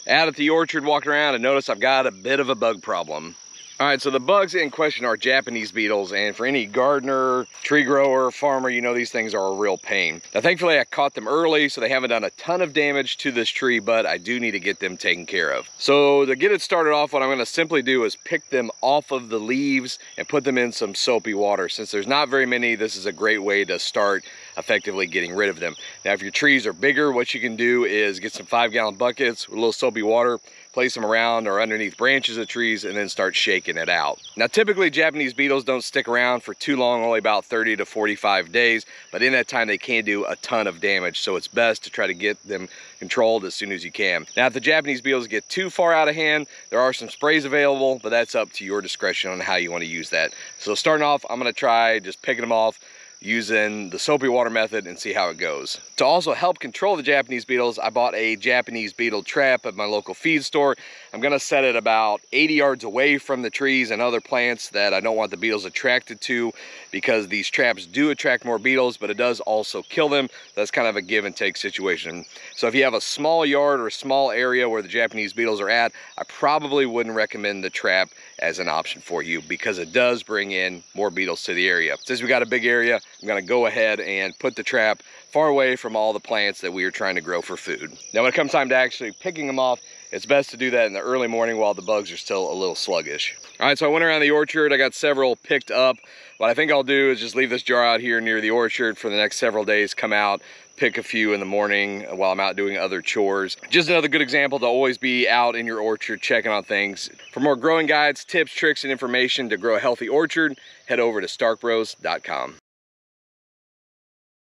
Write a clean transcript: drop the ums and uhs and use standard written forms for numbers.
Out at the orchard walking around and notice I've got a bit of a bug problem. All right, so the bugs in question are Japanese beetles, and for any gardener, tree grower, farmer, you know these things are a real pain. Now, thankfully, I caught them early, so they haven't done a ton of damage to this tree, but I do need to get them taken care of. So to get it started off, what I'm gonna simply do is pick them off of the leaves and put them in some soapy water. Since there's not very many, this is a great way to start effectively getting rid of them. Now, if your trees are bigger, what you can do is get some 5-gallon buckets with a little soapy water, place them around or underneath branches of trees, and then start shaking it out. Now, typically Japanese beetles don't stick around for too long, only about 30 to 45 days, but in that time they can do a ton of damage, so it's best to try to get them controlled as soon as you can. Now, if the Japanese beetles get too far out of hand, there are some sprays available, but that's up to your discretion on how you want to use that. So starting off, I'm gonna try just picking them off using the soapy water method and see how it goes. To also help control the Japanese beetles, I bought a Japanese beetle trap at my local feed store. I'm gonna set it about 80 yards away from the trees and other plants that I don't want the beetles attracted to, because these traps do attract more beetles, but it does also kill them. That's kind of a give and take situation. So if you have a small yard or a small area where the Japanese beetles are at, I probably wouldn't recommend the trap as an option for you, because it does bring in more beetles to the area. Since we got a big area, I'm gonna go ahead and put the trap far away from all the plants that we are trying to grow for food. Now, when it comes time to actually picking them off, it's best to do that in the early morning while the bugs are still a little sluggish. All right, so I went around the orchard. I got several picked up. What I think I'll do is just leave this jar out here near the orchard for the next several days, come out, pick a few in the morning while I'm out doing other chores. Just another good example to always be out in your orchard checking on things. For more growing guides, tips, tricks, and information to grow a healthy orchard, head over to starkbros.com.